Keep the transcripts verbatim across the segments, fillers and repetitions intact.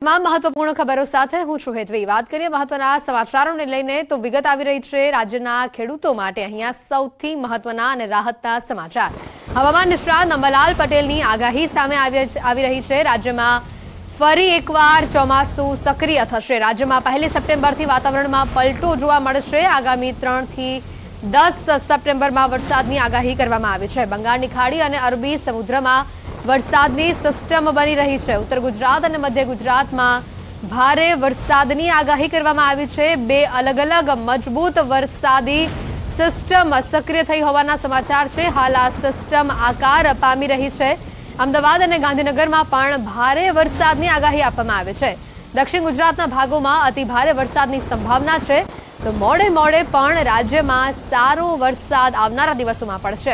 તમામ મહત્વપૂર્ણ ખબરો સાથે હું છું હેતવી। વાત કરીએ મહત્વના સમાચારોને લઈને તો વિગત આવી રહી છે રાજ્યના ખેડૂતો માટે। અહીંયા સૌથી મહત્વના અને રાહતના સમાચાર। હવામાન નિષ્ણાત અંબાલાલ પટેલની આગાહી સામે આવી રહી છે। રાજ્યમાં ફરી એકવાર ચોમાસું સક્રિય થશે। રાજ્યમાં પહેલી સપ્ટેમ્બરથી વાતાવરણમાં પલટો જોવા મળશે। આગામી ત્રણ થી દસ સપ્ટેમ્બરમાં વરસાદની આગાહી કરવામાં આવી છે। બંગાળની ખાડી અને અરબી સમુદ્રમાં વરસાદની સિસ્ટમ બની રહી છે। ઉત્તર ગુજરાત અને મધ્ય ગુજરાતમાં ભારે વરસાદની આગાહી કરવામાં આવી છે। બે અલગ અલગ મજબૂત વરસાદી સિસ્ટમ સક્રિય થઈ હોવાના સમાચાર છે। હાલ આ સિસ્ટમ આકાર પામી રહી છે। અમદાવાદ અને ગાંધીનગરમાં પણ ભારે વરસાદની આગાહી આપવામાં આવી છે। દક્ષિણ ગુજરાતના ભાગોમાં અતિ ભારે વરસાદની સંભાવના છે। તો મોડે મોડે પણ રાજ્યમાં સારો વરસાદ આવનારા દિવસોમાં પડશે।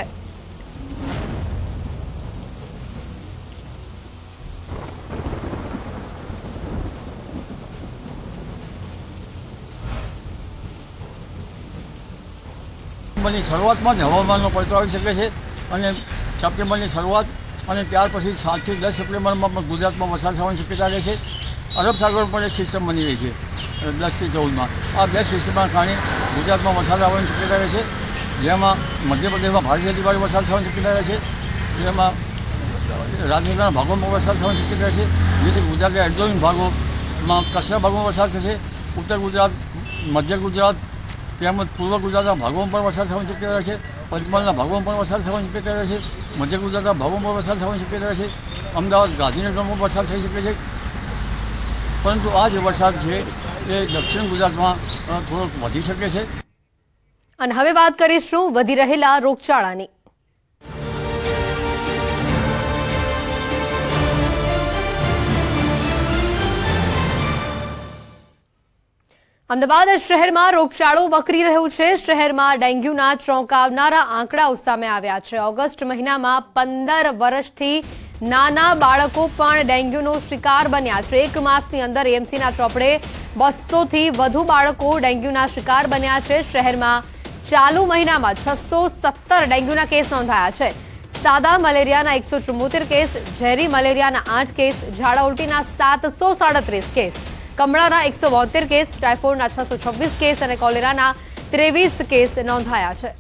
સપ્ટેમ્બરની શરૂઆતમાં જ હવામાનનો પલટો આવી શકે છે અને સપ્ટેમ્બરની શરૂઆત અને ત્યાર પછી સાતથી દસ સપ્ટેમ્બરમાં પણ ગુજરાતમાં વરસાદ થવાની શક્યતા રહે છે। અરબ સાગર પણ એક સિસ્ટમ બની રહી છે દસથી ચૌદમાં। આ બે સિસ્ટમના કારણે ગુજરાતમાં વરસાદ આવવાની શક્યતા રહે છે, જેમાં મધ્યપ્રદેશમાં ભારે અતિભારે વરસાદ થવાની શક્યતા રહે છે, જેમાં રાજસ્થાનના ભાગોમાં વરસાદ થવાની શક્યતા રહે છે, જેથી ગુજરાતના એડજોઇન ભાગોમાં કચ્છના ભાગોમાં વરસાદ થશે। ઉત્તર ગુજરાત, મધ્ય ગુજરાત તેમજ પૂર્વ ગુજરાતના ભાગોમાં પણ વરસાદ થવાની શક્યતા રહે છે। પંચમહાલના ભાગોમાં પણ વરસાદ થવાની શક્યતા રહે છે। મધ્ય ગુજરાતના ભાગોમાં પણ વરસાદ થવાની શક્યતા રહે છે। અમદાવાદ, ગાંધીનગરમાં વરસાદ થઈ શકે છે, પરંતુ આ જે વરસાદ છે એ દક્ષિણ ગુજરાતમાં થોડોક વધી શકે છે। અને હવે વાત કરીશું વધી રહેલા રોગચાળાની। અમદાવાદ શહેરમાં રોગચાળો વકરી રહ્યો છે। શહેરમાં ડેન્ગ્યુના ચોંકાવનારા આંકડાઓ સામે આવ્યા છે। ઓગસ્ટ મહિનામાં પંદર વર્ષથી નાના બાળકો પણ ડેન્ગ્યુનો શિકાર બન્યા છે। એક માસની અંદર એએમસીના ચોપડે બસો થી વધુ બાળકો ડેન્ગ્યુના શિકાર બન્યા છે। શહેરમાં ચાલુ મહિનામાં છસો સત્તર ડેન્ગ્યુના કેસ નોંધાયા છે। સાદા મલેરિયાના એકસો ચુમ્મોતેર કેસ, ઝેરી મલેરિયાના આઠ કેસ, ઝાડા ઉલટીના સાતસો સાડત્રીસ કેસ, કમળાના એકસો બોતેર કેસ, ટાઇફોઇડના છસો છવ્વીસ કેસ અને કોલેરાના ત્રેવીસ કેસ નોંધાયા છે।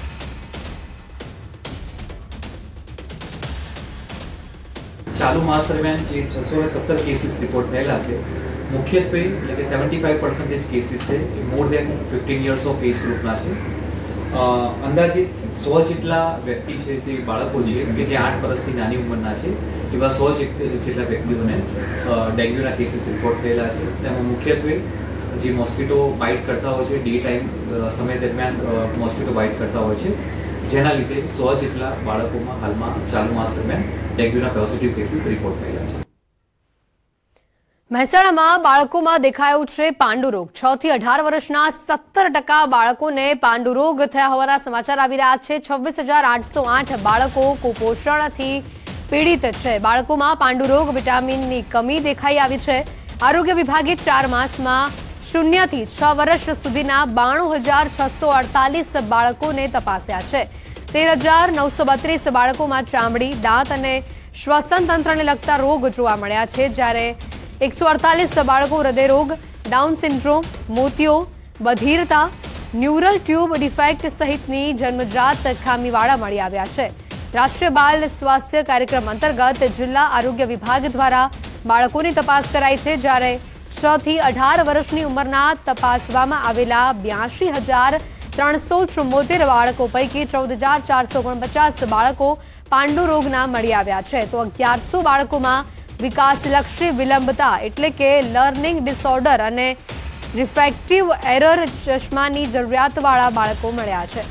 ચાલુ માસ દરમિયાન જે છસો સત્તર કેસીસ રિપોર્ટ થયેલા છે, મુખ્યત્વે એટલે કે સેવન્ટી ફાઈવ પર્સન્ટેજ કેસીસ છે એ more than fifteen years of age ગ્રુપના છે। અંદાજિત સો જેટલા વ્યક્તિ છે જે બાળકો છે કે જે આઠ વર્ષથી નાની ઉંમરના છે, એવા સો જેટલા વ્યક્તિઓને ડેન્ગ્યુના કેસીસ રિપોર્ટ થયેલા છે। તેમાં મુખ્યત્વે જે મોસ્કિટો બાઇટ કરતા હોય છે, ડે ટાઈમ સમય દરમિયાન મોસ્કિટો બાઇટ કરતા હોય છે, જેના લીધે સો જેટલા બાળકોમાં હાલમાં ચાલુ માસ દરમિયાન ડેન્ગ્યુના પોઝિટિવ કેસીસ રિપોર્ટ થયેલા છે। મહેસાણામાં બાળકોમાં દેખાયો છે પાંડુરોગ। છ થી અઢાર વર્ષના સત્તર ટકા બાળકોને પાંડુરોગ થયા હોવાના સમાચાર આવી રહ્યા છે। છવ્વીસ હજાર આઠસો આઠ બાળકો કુપોષણથી પીડિત છે। બાળકોમાં પાંડુરોગ, વિટામિનની કમી દેખાઈ આવી છે। આરોગ્ય વિભાગે ચાર માસમાં શૂન્યથી છ વર્ષ સુધીના બાણું હજાર છસો અડતાલીસ બાળકોને તપાસ્યા છે। તેર હજાર નવસો બત્રીસ બાળકોમાં ચામડી, દાંત અને શ્વસન તંત્રને લગતા રોગ જોવા મળ્યા છે, જ્યારે એકસો અડતાલીસ બાળકો હૃદયરોગ, ડાઉન સિન્ડ્રોમ, મોતિયો, બધિરતા, ન્યુરલ ટ્યુબ ડિફેક્ટ સહિતની જન્મજાત ખામીવાળા મળી આવ્યા છે। રાષ્ટ્રીય બાલ સ્વાસ્થ્ય કાર્યક્રમ અંતર્ગત જિલ્લા આરોગ્ય વિભાગ દ્વારા બાળકોની તપાસ કરાઈ છે, જ્યારે છ થી અઢાર વર્ષની ઉંમરના તપાસવામાં આવેલા બ્યાસી હજાર ત્રણસો ચુમ્મોતેર બાળકો પૈકી ચૌદ હજાર ચારસો ઓગણપચાસ બાળકો પાંડુ રોગના મળી આવ્યા છે। તો અગિયારસો બાળકોમાં વિકાસલક્ષી વિલંબતા એટલે કે લર્નિંગ ડિસઓર્ડર અને રિફ્રેક્ટિવ એરર ચશ્માની જરૂરિયાતવાળા બાળકો મળ્યા છે।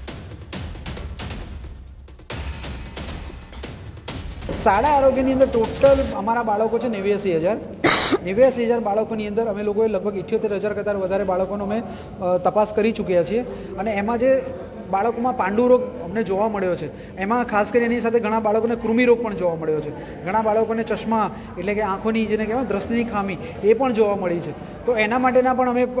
શાળા આરોગ્યની અંદર ટોટલ અમારા બાળકો છે નેવ્યાસી હજાર નેવ્યાસી હજાર બાળકોની અંદર અમે લોકોએ લગભગ ઇઠ્યોતેર હજાર કરતાં વધારે બાળકોનો અમે તપાસ કરી ચૂક્યા છીએ। અને એમાં જે બાળકોમાં પાંડુ રોગ અમને જોવા મળ્યો છે, એમાં ખાસ કરીને એની સાથે ઘણા બાળકોને કૃમિ રોગ પણ જોવા મળ્યો છે। ઘણા બાળકોને ચશ્મા એટલે કે આંખોની જેને કહેવાય દ્રષ્ટિની ખામી એ પણ જોવા મળી છે। તો એના માટેના પણ અમે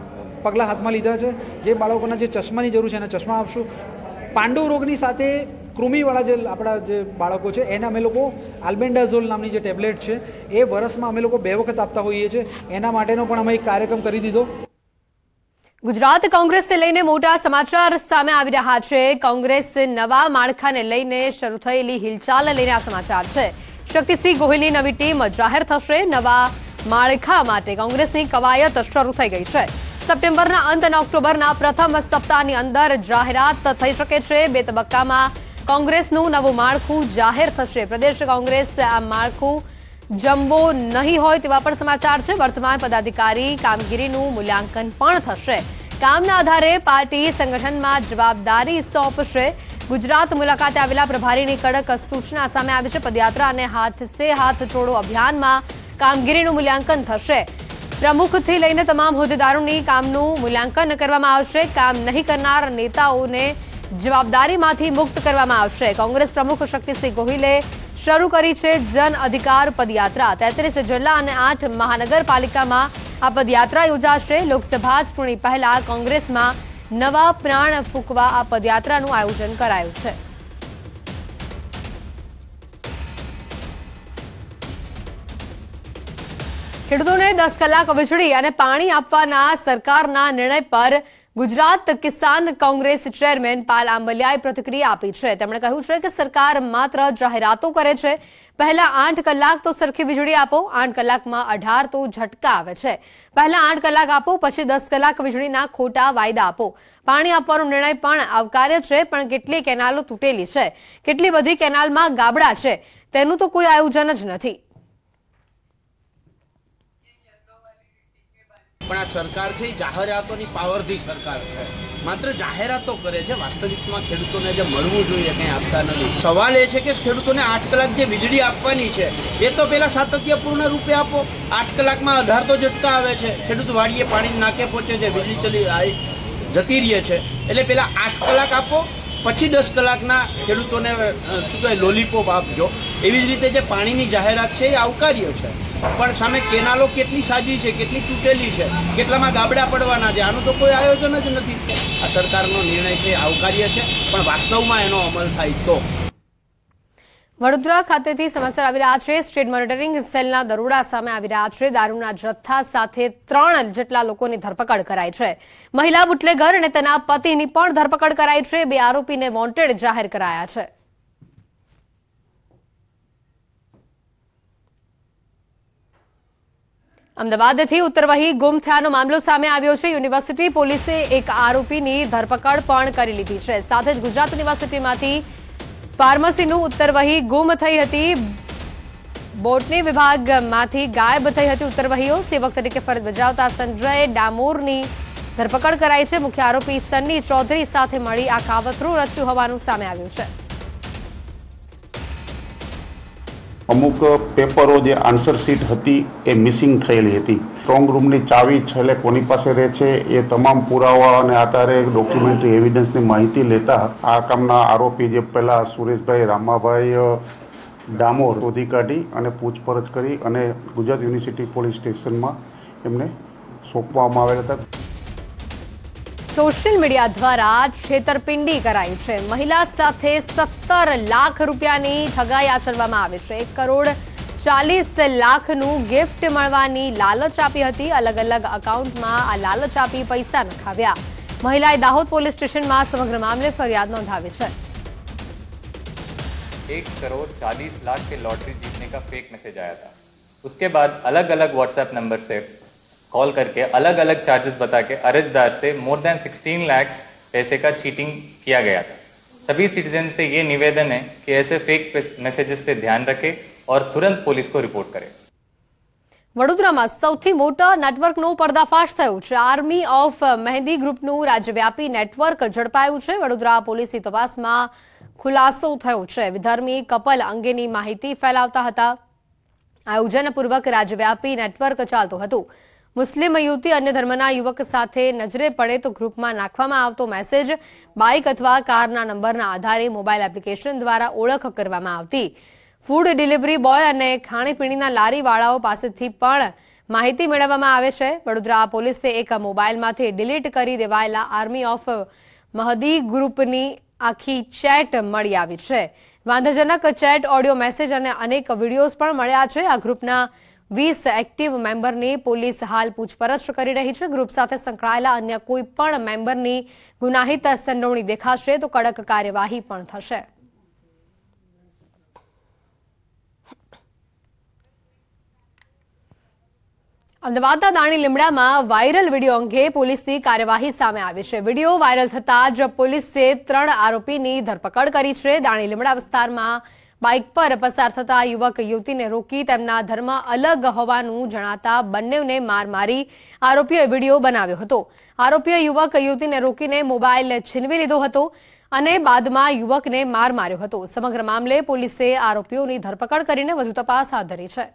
પગલાં હાથમાં લીધા છે। જે બાળકોના જે ચશ્માની જરૂર છે એને ચશ્મા આપશું। પાંડુ રોગની સાથે કૃમિવાળા જે આપણા જે બાળકો છે એને અમે લોકો આલ્બેન્ડાઝોલ નામની જે ટેબ્લેટ છે એ વર્ષમાં અમે લોકો બે વખત આપતા હોઈએ છીએ. એના માટેનો પણ અમે એક કાર્યક્રમ કરી દીધો. ગુજરાત કોંગ્રેસને લઈને મોટા સમાચાર સામે આવી રહ્યા છે. કોંગ્રેસ નવા માળખાને લઈને શરૂ થયેલી હિલચાલને લઈને આ સમાચાર છે. શક્તિસિંહ ગોહિલની નવી ટીમ જાહેર થશે. નવા માળખા માટે કોંગ્રેસની કવાયત શરૂ થઈ ગઈ છે. સપ્ટેમ્બરના અંત અને ઓક્ટોબરના પ્રથમ સપ્તાહની અંદર જાહેરાત થઈ શકે છે. બે તબક્કામાં કોંગ્રેસનું નવું માળખું જાહેર થશે. પ્રદેશ કોંગ્રેસ આ માળખું જમ્બો નહીં હોય તેવા પણ સમાચાર છે. વર્તમાન પદાધિકારી કામગીરીનું મૂલ્યાંકન પણ થશે. કામના આધારે પાર્ટી સંગઠનમાં જવાબદારી સોંપશે. ગુજરાત મુલાકાતે આવેલા પ્રભારીની કડક સૂચના સામે આવી છે. પદયાત્રા અને હાથ સે હાથ જોડો અભિયાનમાં કામગીરીનું મૂલ્યાંકન થશે. પ્રમુખથી લઈને તમામ હોદ્દેદારોની કામનું મૂલ્યાંકન કરવામાં આવશે. કામ નહીં કરનાર નેતાઓને જવાબદારીમાંથી મુક્ત કરવામાં આવશે. કોંગ્રેસ પ્રમુખ શક્તિસિંહ ગોહિલે શરૂ કરી છે જન અધિકાર પદયાત્રા. તેત્રીસ જિલ્લા અને આઠ મહાનગરપાલિકામાં આ પદયાત્રા યોજાશે. લોકસભા ચૂંટણી પહેલા કોંગ્રેસમાં નવા પ્રાણ ફૂંકવા આ પદયાત્રાનું આયોજન કરાયું છે. ખેડૂતોને દસ કલાક વીજળી અને પાણી આપવાના સરકારના નિર્ણય પર ગુજરાત કિસાન કોંગ્રેસ ચેરમેન પાલ આંબલિયાએ પ્રતિક્રિયા આપી છે. તેમણે કહ્યું છે કે સરકાર માત્ર જાહેરાતો કરે છે. પહેલા આઠ કલાક તો સરખી વીજળી આપો, આઠ કલાકમાં અઢાર તો ઝટકા આવે છે. પહેલા આઠ કલાક આપો, પછી દસ કલાક વીજળીના ખોટા વાયદા આપો. પાણી આપવાનો નિર્ણય પણ આવકાર્ય છે, પણ કેટલી કેનાલો તૂટેલી છે, કેટલી બધી કેનાલમાં ગાબડા છે, તેનું તો કોઈ આયોજન જ નથી. પણ આ સરકાર છે એ જાહેરાતોની પાવરથી સરકાર છે. માત્ર જાહેરાતો કરે છે, વાસ્તવિકમાં ખેડૂતોને જે મળવું જોઈએ કંઈ આપતા નથી. સવાલ એ છે કે ખેડૂતોને આઠ કલાક જે વીજળી આપવાની છે એ તો પેલા સાતત્યપૂર્ણ રૂપે આપો. આઠ કલાકમાં અઢાર તો ઝટકા આવે છે. ખેડૂત વાડીએ પાણી નાકે પહોંચે છે, વીજળી ચલી જતી રહે છે. એટલે પેલા આઠ કલાક આપો, પછી દસ કલાકના ખેડૂતોને શું કહે લોલીપોપ આપજો. એવી જ રીતે જે પાણીની જાહેરાત છે એ આવકાર્ય છે, પણ સામે કેનાલો કેટલી સાજી છે, કેટલી તૂટેલી છે, કેટલામાં ગાબડા પડવાના છે, આનું તો કોઈ આયોજન જ નથી. આ સરકારનો નિર્ણય છે આવકાર્ય છે, પણ વાસ્તવમાં એનો અમલ થાય તો. વડોદરા ખાતેથી સમાચાર આવી રહ્યા છે. સ્ટેટ મોનિટરિંગ સેલના દરોડા સામે આવી રહ્યા છે. દારૂના જથ્થા સાથે ત્રણ જેટલા લોકોની ધરપકડ કરાઈ છે. મહિલા બુટલેગર અને તેના પતિની પણ ધરપકડ કરાઈ છે. બે આરોપીને વોન્ટેડ જાહેર કરાયા છે. અમદાવાદથી ઉત્તરવહી ગુમ થયાનો મામલો સામે આવ્યો છે. યુનિવર્સિટી પોલીસે એક આરોપીની ધરપકડ પણ કરી લીધી છે. સાથે જ ગુજરાત યુનિવર્સિટીમાંથી ફાર્મસીનું ઉત્તરવહી ગુમ થઈ હતી. બોટની વિભાગમાંથી ગાયબ થઈ હતી ઉત્તરવહીઓ. સેવક તરીકે ફરજ બજાવતા સંજય ડામોરની ધરપકડ કરાઈ છે. મુખ્ય આરોપી સન્ની ચૌધરી સાથે મળી આ કાવતરું રચ્યું હોવાનું સામે આવ્યું છે. અમુક પેપરો જે આન્સર શીટ હતી એ મિસિંગ થયેલી હતી. સ્ટ્રોંગ રૂમની ચાવી છેલ્લે કોની પાસે રહે છે એ તમામ પુરાવા અને આધારે ડોક્યુમેન્ટરી એવિડન્સની માહિતી લેતા આ કામના આરોપી જે પહેલા સુરેશભાઈ રામાભાઈ ડામોર શોધી કાઢી અને પૂછપરછ કરી અને ગુજરાત યુનિવર્સિટી પોલીસ સ્ટેશનમાં એમને સોંપવામાં આવેલા હતા. સોશિયલ મીડિયા દ્વારા છેતરપિંડી કરાઈ છે. મહિલા સાથે સત્તર લાખ રૂપિયાની ઠગાઈ આચરવામાં આવે છે. એક કરોડ ચાલીસ લાખનું ગિફ્ટ મળવાની લાલચ આપી હતી. અલગ અલગ અકાઉન્ટમાં આ લાલચ આપી પૈસા નખાવ્યા. મહિલાએ દાહોદ પોલીસ સ્ટેશનમાં સમગ્ર મામલે ફરિયાદ નોંધાવી છે. एक करोड़ चालीस लाख के लॉटरी जीतने का फेक मैसेज आया था. उसके बाद अलग अलग व्हाट्सएप नंबर से कॉल करके अलग अलग चार्जेस बता के अर्जदार से मोर देन सिक्सटीन लाख पैसे का चीटिंग किया गया था. सभी सिटीजन से ये निवेदन है कि ऐसे फेक मैसेजेस से ध्यान रखें और तुरंत पुलिस को रिपोर्ट करें. વડોદરામાં સૌથી મોટા નેટવર્કનો પર્દાફાશ થયો છે. આર્મી ઓફ મહેંદી ગ્રુપનું રાજ્યવ્યાપી નેટવર્ક ઝડપાયું છે. વડોદરા પોલીસની તપાસમાં ખુલાસો થયો છે. વિધર્મી કપલ અંગેની માહિતી ફેલાવતા હતા. આયોજનપૂર્વક રાજ્યવ્યાપી નેટવર્ક ચાલતું હતું. મુસ્લિમ યુવતી અન્ય ધર્મના યુવક સાથે નજરે પડે તો ગ્રુપમાં નાખવામાં આવતો મેસેજ બાઇક અથવા કારના નંબરના આધારે મોબાઈલ એપ્લિકેશન દ્વારા ઓળખ કરવામાં આવતી. ફૂડ ડિલિવરી બોય અને ખાણીપીણીના લારીવાળાઓ પાસેથી પણ માહિતી મેળવવામાં આવે છે. વડોદરા પોલીસે એક મોબાઈલમાંથી ડિલીટ કરી દેવાયેલા આર્મી ઓફ મહદી ગ્રુપની આખી ચેટ મળી આવી છે. વાંધાજનક ચેટ, ઓડિયો મેસેજ અને અનેક વિડીયોઝ પણ મળ્યા છે. આ ગ્રુપના વીસ એક્ટિવ મેમ્બરની પોલીસ હાલ પૂછપરછ કરી રહી છે. ગ્રુપ સાથે સંકળાયેલા અન્ય કોઈ પણ મેમ્બરની ગુનાહિત સંડોવણી દેખાશે તો કડક કાર્યવાહી પણ થશે. અમદાવાદના દાણી લીમડામાં વાયરલ વિડીયો અંગે પોલીસની કાર્યવાહી સામે આવી છે. વિડીયો વાયરલ થતા જ પોલીસે ત્રણ આરોપીની ધરપકડ કરી છે. દાણી લીમડા વિસ્તારમાં બાઇક પર પસાર થતા યુવક યુવતીને રોકી તેમના ધર્મ અલગ હોવાનું જણાતા બંનેને માર મારી આરોપીઓએ વિડીયો બનાવ્યો હતો. આરોપીઓએ યુવક યુવતીને રોકીને મોબાઈલ છીનવી લીધો હતો અને બાદમાં યુવકને માર માર્યો હતો. સમગ્ર મામલે પોલીસે આરોપીઓની ધરપકડ કરીને વધુ તપાસ હાથ ધરી છે.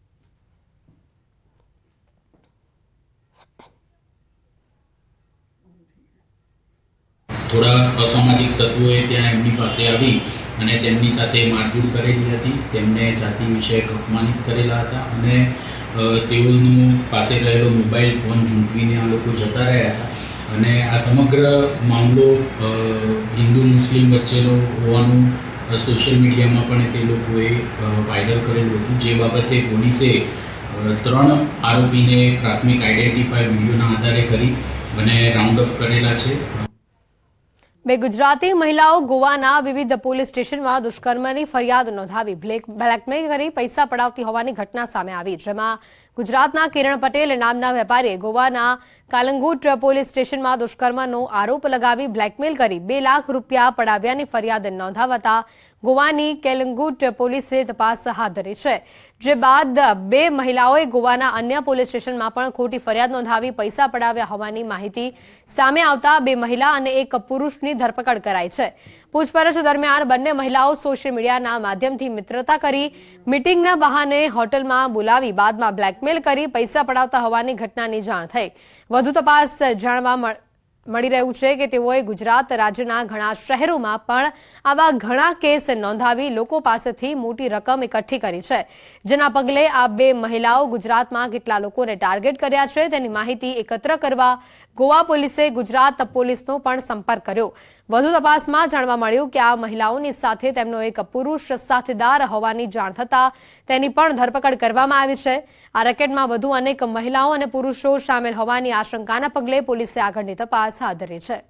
થોડા અસામાજિક તત્વોએ ત્યાં એમની પાસે આવી અને તેમની સાથે મારઝૂડ કરેલી હતી. તેમને જાતિ વિષયક અપમાનિત કરેલા હતા અને તેઓનું પાસે રહેલો મોબાઈલ ફોન ઝૂંટવીને આ લોકો જતા રહ્યા હતા. અને આ સમગ્ર મામલો હિન્દુ મુસ્લિમ વચ્ચેનો હોવાનું સોશિયલ મીડિયામાં પણ તે લોકોએ વાયરલ કરેલું હતું. જે બાબતે પોલીસે ત્રણ આરોપીને પ્રાથમિક આઈડેન્ટિફાઈ વિડીયોના આધારે કરી અને રાઉન્ડ અપ કરેલા છે. બે ગુજરાતી મહિલાઓ ગોવાના વિવિધ પોલીસ સ્ટેશનમાં દુષ્કર્મની ફરિયાદ નોંધાવી બ્લેકમેલ કરી પૈસા પડાવતી હોવાની ઘટના સામે આવી. જેમાં ગુજરાતના કિરણ પટેલ નામના વેપારીએ ગોવાના કાલંગુટ પોલીસ સ્ટેશનમાં દુષ્કર્મનો આરોપ લગાવી બ્લેકમેલ કરી બે લાખ રૂપિયા પડાવ્યાની ફરિયાદ નોંધાવતા ગોવાની કેલંગુટ પોલીસે તપાસ હાથ ધરી છે. જે બાદ બે મહિલાઓએ ગોવાના અન્ય પોલીસ સ્ટેશનમાં પણ ખોટી ફરિયાદ નોંધાવી પૈસા પડાવ્યા હોવાની માહિતી સામે આવતા બે મહિલા અને એક પુરુષની ધરપકડ કરાઈ છે. પૂછપરછ દરમિયાન બંને મહિલાઓ સોશિયલ મીડિયાના માધ્યમથી મિત્રતા કરી મીટિંગના બહાને હોટલમાં બોલાવી બાદમાં બ્લેકમેલ કરી પૈસા પડાવતા હોવાની ઘટનાની જાણ થઈ. વધુ તપાસ જાણવા મળી રહ્યું છે કે તેઓએ ગુજરાત રાજ્યના ઘણા શહેરોમાં પણ આવા ઘણા કેસ નોંધાવી લોકો પાસેથી મોટી રકમ એકઠી કરી છે. જેના પગલે આ બે મહિલાઓ ગુજરાતમાં કેટલા લોકોને ટાર્ગેટ કર્યા છે તેની માહિતી એકત્ર કરવા ગોવા પોલીસે ગુજરાત પોલીસનો પણ સંપર્ક કર્યો. વધુ તપાસમાં જાણવા મળ્યું કે આ મહિલાઓની સાથે તેમનો એક પુરુષ સાથીદાર હોવાની જાણ થતાં તેની પણ ધરપકડ કરવામાં આવી છે. આ રેકેટમાં વધુ અનેક મહિલાઓ અને પુરુષો સામેલ હોવાની આશંકાના પગલે પોલીસે આગળની તપાસ હાથ ધરી છે.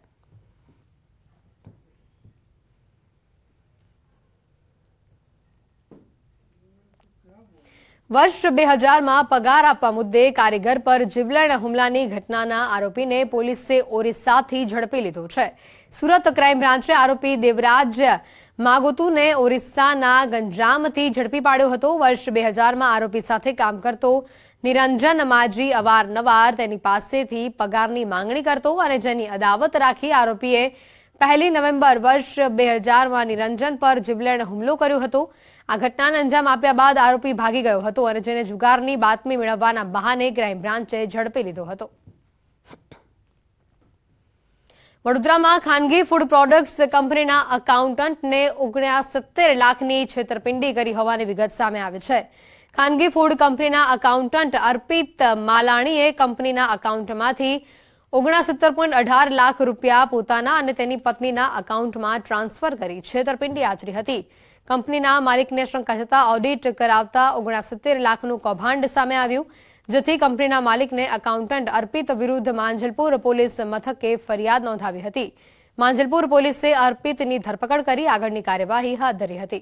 વર્ષ બે હજારમાં પગાર આપવા મુદ્દે કારીગર પર જીવલેણ હુમલાની ઘટનાના આરોપીને પોલીસે ઓરિસ્સાથી ઝડપી લીધો છે. સુરત ક્રાઇમ બ્રાન્ચે આરોપી દેવરાજ માગોતુને ઓરિસ્સાના ગંજામથી ઝડપી પાડ્યો હતો. વર્ષ બે હજારમાં આરોપી સાથે કામ કરતો નિરંજન માજી અવારનવાર તેની પાસેથી પગારની માંગણી કરતો અને જેની અદાવત રાખી આરોપીએ પહેલી નવેમ્બર વર્ષ બે હજારમાં નિરંજન પર જીવલેણ હુમલો કર્યો હતો. આ ઘટનાને અંજામ આપ્યા બાદ આરોપી ભાગી ગયો હતો અને જેને જુગારની બાતમી મેળવવાના બહાને ક્રાઇમ બ્રાન્ચે ઝડપી લીધો હતો. વડોદરામાં ખાનગી ફૂડ પ્રોડક્ટ્સ કંપનીના એકાઉન્ટન્ટને ઓગણસિત્તેર લાખની છેતરપિંડી કરી હોવાની વિગત સામે આવી છે. ખાનગી ફૂડ કંપનીના એકાઉન્ટન્ટ અર્પિત માલાણીએ કંપનીના એકાઉન્ટમાંથી ઓગણસિત્તેર પોઈન્ટ અઢાર લાખ રૂપિયા પોતાના અને તેની પત્નીના એકાઉન્ટમાં ટ્રાન્સફર કરી છેતરપિંડી આચરી હતી. કંપનીના માલિકને શંકા જતા ઓડિટ કરાવતા ઓગણસિત્તેર લાખનું કૌભાંડ સામે આવ્યું, જેથી કંપનીના માલિકને એકાઉન્ટન્ટ અર્પિત વિરુદ્ધ માંજલપુર પોલીસ મથકે ફરિયાદ નોંધાવી હતી. માંજલપુર પોલીસે અર્પિતની ધરપકડ કરી આગળની કાર્યવાહી હાથ ધરી હતી.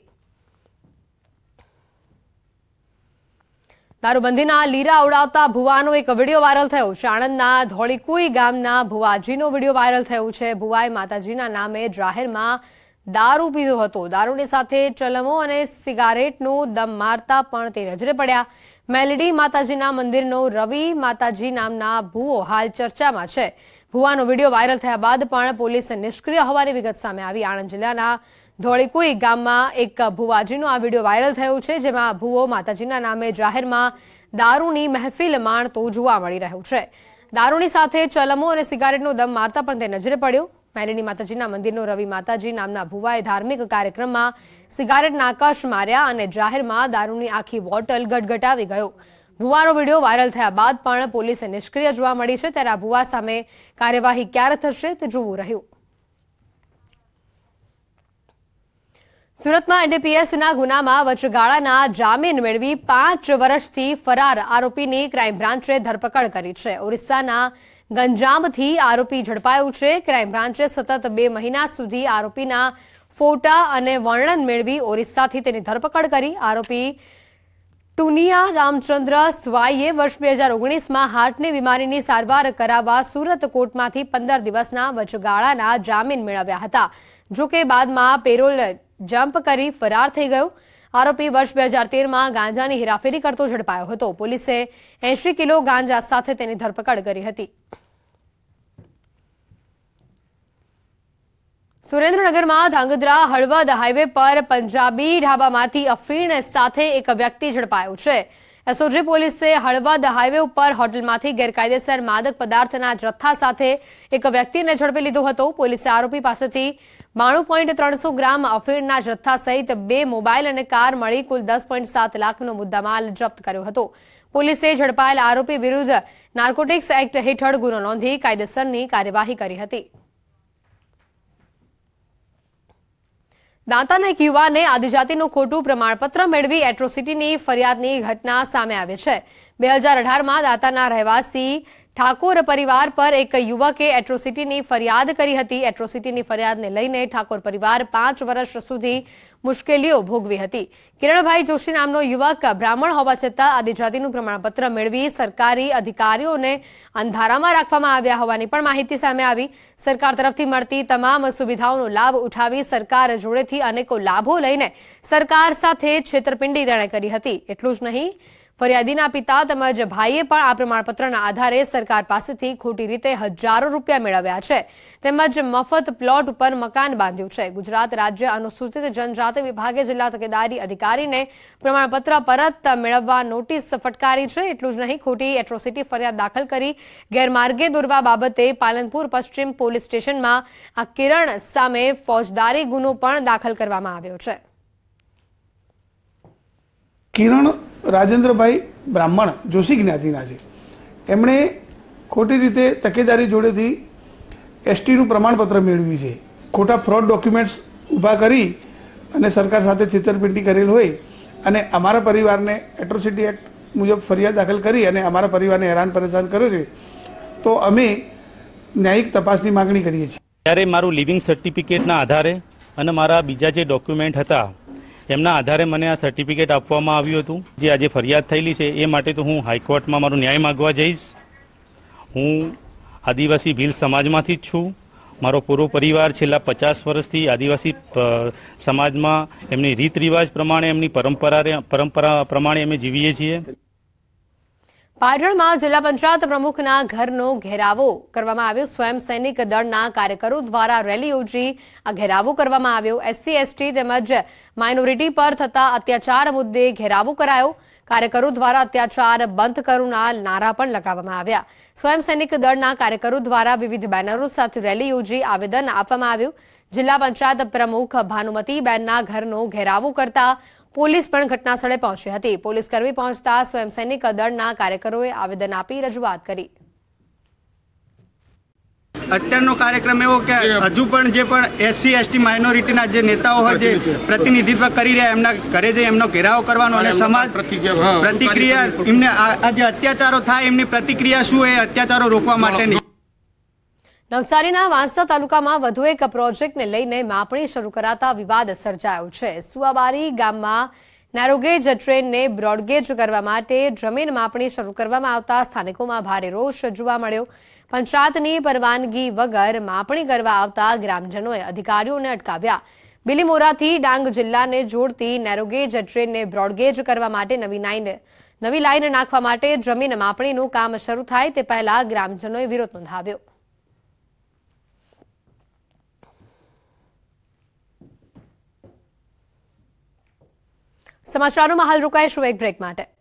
દારૂબંધીના લીરા ઉડાવતા ભુવાનો એક વિડીયો વાયરલ થયો છે. આણંદના ધોળીકુઈ ગામના ભુવાજીનો વિડીયો વાયરલ થયો છે. ભુવાએ માતાજીના નામે જાહેરમાં દારૂ પીધો હતો. દારૂની સાથે ચલમો અને સિગારેટનો દમ મારતા પણ તે નજરે પડ્યા. મેલડી માતાજીના મંદિરનો રવિ માતાજી નામના ભુવો હાલ ચર્ચામાં છે. ભુવાનો વિડીયો વાયરલ થયા બાદ પણ પોલીસ નિષ્ક્રિય હોવાની વિગત સામે આવી. આણંદ જિલ્લાના ધોળીકુઈ ગામમાં એક ભુવાજીનો આ વિડીયો વાયરલ થયો છે, જેમાં ભુવો માતાજીના નામે જાહેરમાં દારૂની મહેફિલ માણતો જોવા મળી રહ્યો છે. દારૂની સાથે ચલમો અને સિગારેટનો દમ મારતા પણ તે નજરે પડ્યો. મેલડી માતાજીના મંદિરનો રવિ માતાજી નામના ભુવાએ ધાર્મિક કાર્યક્રમમાં સિગારેટના આકાશ માર્યા અને જાહેરમાં દારૂની આખી બોટલ ગટગટાવી ગયો. ભુવાનો વિડીયો વાયરલ થયા બાદ પણ પોલીસ નિષ્ક્રિય જોવા મળી છે. ત્યારે આ ભુવા સામે કાર્યવાહી ક્યારે થશે તે જોવું રહ્યું. સુરતમાં એનડીપીએસના ગુનામાં વચગાળાના જામીન મેળવી પાંચ વર્ષથી ફરાર આરોપીની ક્રાઇમ બ્રાન્ચે ધરપકડ કરી છે. ઓરિસ્સાના ગંજામથી આરોપી ઝડપાયો છે. ક્રાઇમ બ્રાન્ચે સતત બે મહિના સુધી આરોપીના ફોટા અને વર્ણન મેળવી ઓરિસ્સાથી તેની ધરપકડ કરી. આરોપી ટુનિયા રામચંદ્ર સ્વાઈએ વર્ષ બે હજાર ઓગણીસમાં હાર્ટની બીમારીની સારવાર કરાવવા સુરત કોર્ટમાંથી પંદર દિવસના વચગાળાના જામીન મેળવ્યા હતા. જોકે બાદમાં પેરોલ જમ્પ કરી ફરાર થઈ ગયો. આરોપી વર્ષ બે હજાર તેરમાં ગાંજાની હેરાફેરી કરતો ઝડપાયો હતો. પોલીસે એંશી કિલો ગાંજા સાથે તેની ધરપકડ કરી હતી. સુરેન્દ્રનગરમાં ધાંગધ્રા હળવદ હાઈવે પર પંજાબી ઢાબામાંથી અફીણ સાથે એક વ્યક્તિ ઝડપાયો છે. એસઓજી પોલીસે હળવદ હાઈવે ઉપર હોટલમાંથી ગેરકાયદેસર માદક પદાર્થના જથ્થા સાથે એક વ્યક્તિને ઝડપી લીધો હતો. પોલીસે આરોપી પાસેથી બાણું પોઈન્ટ ત્રણસો ગ્રામ અફીણના જથ્થા સહિત બે મોબાઈલ અને કાર મળી કુલ દસ પોઈન્ટ સાત લાખનો મુદ્દામાલ જપ્ત કર્યો હતો. પોલીસે ઝડપાયેલ આરોપી વિરુદ્ધ નાર્કોટિક્સ એક્ટ હેઠળ ગુનો નોંધી કાયદેસરની કાર્યવાહી કરી હતી. દાંતાના એક યુવાને આદિજાતિનું ખોટું પ્રમાણપત્ર મેળવી એટ્રોસિટીની ફરિયાદની ઘટના સામે આવી છે. બે હજાર અઢારમાં દાંતાના રહેવાસી ઠાકોર પરિવાર પર એક યુવકે એટ્રોસિટીની ફરિયાદ કરી હતી. એટ્રોસિટીની ફરિયાદને લઈને ઠાકોર પરિવાર પાંચ વર્ષ સુધી મુશ્કેલીઓ ભોગવી હતી. કિરણભાઈ જોશી નામનો યુવક બ્રાહ્મણ હોવા છતાં આદિજાતિનું પ્રમાણપત્ર મેળવી સરકારી અધિકારીઓને અંધારામાં રાખવામાં આવ્યા હોવાની પણ માહિતી સામે આવી. સરકાર તરફથી મળતી તમામ સુવિધાઓનો લાભ ઉઠાવી સરકાર જોડેથી અનેકો લાભો લઈને સરકાર સાથે છેતરપિંડી તેણે કરી હતી. એટલું જ નહીં, ફરિયાદીના પિતા તેમજ ભાઈએ પણ આ પ્રમાણપત્રના આધારે સરકાર પાસેથી ખોટી રીતે હજારો રૂપિયા મેળવ્યા છે. તેમજ મફત પ્લોટ ઉપર મકાન બાંધ્યું છે. ગુજરાત રાજ્ય અનુસૂચિત જનજાતિ વિભાગે જિલ્લા તકેદારી અધિકારીને પ્રમાણપત્ર પરત મેળવવા નોટિસ ફટકારી છે. એટલું જ નહીં, ખોટી એટ્રોસિટી ફરિયાદ દાખલ કરી ગેરમાર્ગે દોરવા બાબતે પાલનપુર પશ્ચિમ પોલીસ સ્ટેશનમાં આ કિરણ સામે ફોજદારી ગુનો પણ દાખલ કરવામાં આવ્યો છે. કિરણ રાજેન્દ્રભાઈ બ્રાહ્મણ જોશી જ્ઞાતિના છે. એમણે ખોટી રીતે તકેદારી જોડેથી એસટીનું પ્રમાણપત્ર મેળવ્યું છે. ખોટા ફ્રોડ ડોક્યુમેન્ટ્સ ઊભા કરી અને સરકાર સાથે છેતરપિંડી કરેલ હોય અને અમારા પરિવારને એટ્રોસિટી એક્ટ મુજબ ફરિયાદ દાખલ કરી અને અમારા પરિવારને હેરાન પરેશાન કર્યો છે. તો અમે ન્યાયિક તપાસની માગણી કરીએ છીએ. ત્યારે મારું લિવિંગ સર્ટિફિકેટના આધારે અને મારા બીજા જે ડોક્યુમેન્ટ હતા એમના આધારે મને આ સર્ટિફિકેટ આપવામાં આવ્યું હતું. જે આજે ફરિયાદ થયેલી છે એ માટે તો હું હાઈકોર્ટમાં મારો ન્યાય માગવા જઈશ. હું આદિવાસી ભીલ સમાજમાંથી જ છું. મારો પૂરો પરિવાર છેલ્લા પચાસ વર્ષથી આદિવાસી સમાજમાં એમની રીત રિવાજ પ્રમાણે એમની પરંપરા પરંપરા પ્રમાણે અમે જીવીએ છીએ. પાટણમાં જિલ્લા પંચાયત પ્રમુખના ઘરનો ઘેરાવો કરવામાં આવ્યો. સ્વયં સૈનિક દળના કાર્યકરો દ્વારા રેલી યોજી આ ઘેરાવો કરવામાં આવ્યો. એસસી એસટી તેમજ માઇનોરિટી પર થતા અત્યાચાર મુદ્દે ઘેરાવો કરાયો. કાર્યકરો દ્વારા અત્યાચાર બંધ કરોના નારા પણ લગાવવામાં આવ્યા. સ્વયં સૈનિક દળના કાર્યકરો દ્વારા વિવિધ બેનરો સાથે રેલી યોજી આવેદન આપવામાં આવ્યું. જિલ્લા પંચાયત પ્રમુખ ભાનુમતીબેનના ઘરનો ઘેરાવો કરતા પોલીસ પણ ઘટનાસ્થળે પહોંચી હતી. પોલીસ કર્મી પહોંચતા સ્વયં સૈનિક દળના કાર્યકરોએ આવેદન આપી રજૂઆત કરી. અત્યારનો કાર્યક્રમ એવો કે હજુ પણ જે પણ એસસી એસટી માઇનોરિટીના જે નેતાઓ હોય જે પ્રતિનિધિત્વ કરી રહ્યા એમના ઘરે જઈ એમનો ઘેરાવો કરવાનો અને સમાજ પ્રતિક્રિયા એમને આ જે અત્યાચારો થાય એમની પ્રતિક્રિયા શું એ અત્યાચારો રોકવા માટેની. નવસારીના વાંસદા તાલુકામાં વધુ એક પ્રોજેક્ટને લઈને માપણી શરૂ કરાતા વિવાદ સર્જાયો છે. સુવાબારી ગામમાં નેરોગેજ ટ્રેનને બ્રોડગેજ કરવા માટે જમીન માપણી શરૂ કરવામાં આવતા સ્થાનિકોમાં ભારે રોષ જોવા મળ્યો. પંચાયતની પરવાનગી વગર માપણી કરવા આવતા ગ્રામજનોએ અધિકારીઓને અટકાવ્યા. બિલીમોરાથી ડાંગ જિલ્લાને જોડતી નેરોગેજ ટ્રેનને બ્રોડગેજ કરવા માટે નવી લાઇન નવી લાઇન નાખવા માટે જમીન માપણીનું કામ શરૂ થાય તે પહેલા ગ્રામજનોએ વિરોધ નોંધાવ્યો. સમાચારોમાં હાલ રોકાઈશું એક બ્રેક માટે.